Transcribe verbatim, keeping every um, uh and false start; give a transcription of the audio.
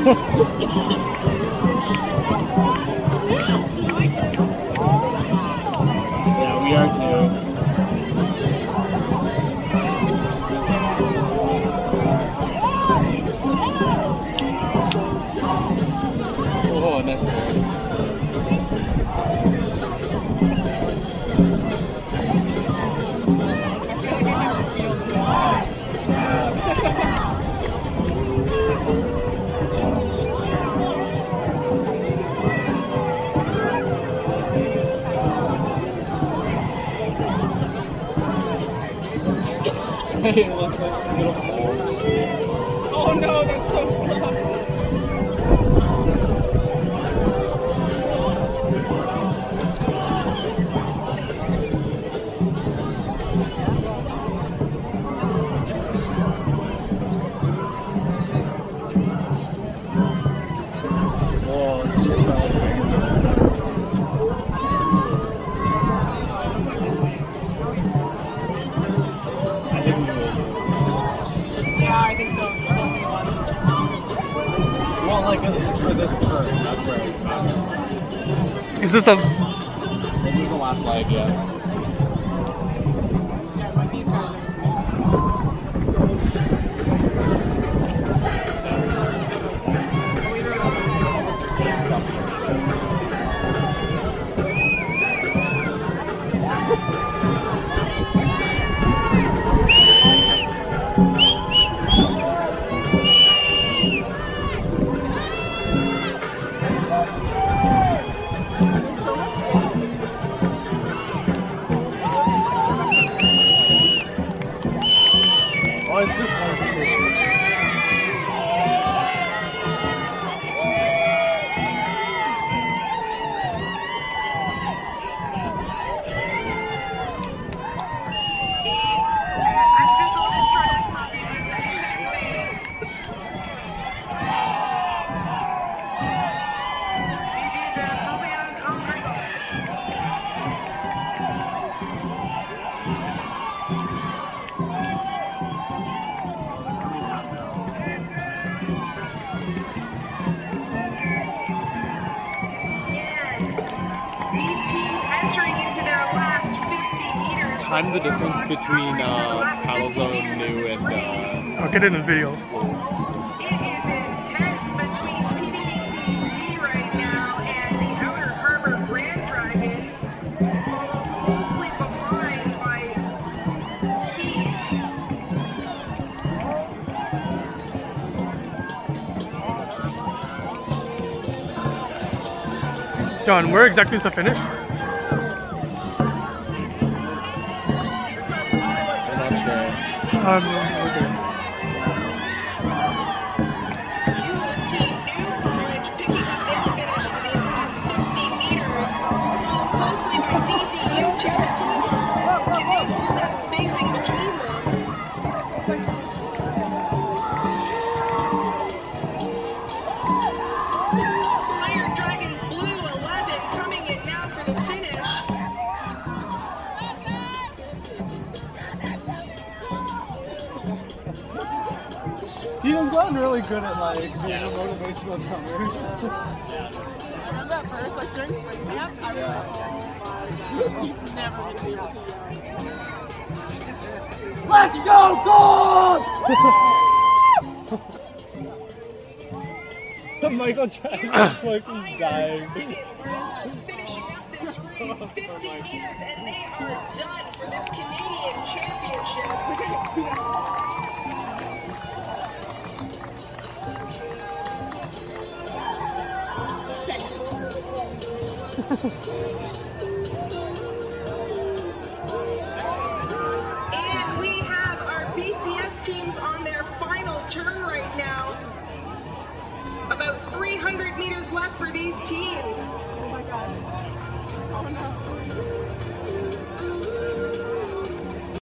Yeah, we are too. Oh, that's it looks like a little hole. Oh no, that's so soft. Whoa, it's just I think we will. Yeah, I think so. Well, like for this curve, that's where. Is this the? This is the last leg, yeah. Yeah, it might be a time. Oh, it's just nice too. Time the difference between uh, Paddle Zone New and. Uh, I'll get it in the video. It is intense between P D B C right now and the Outer Harbor Grand Dragon, followed closely behind by Heat. John, where exactly is the finish? Um, okay. Dino's gotten really good at like being a motivational comer. Remember that first, like during spring camp? I was like, he's never gonna be able to. Let's go, gold! The Michael Jackson looks like he's dying. Finishing up this race, fifty meters, and they are done for this Canadian championship. And we have our B C S teams on their final turn right now. About three hundred meters left for these teams. Oh my God.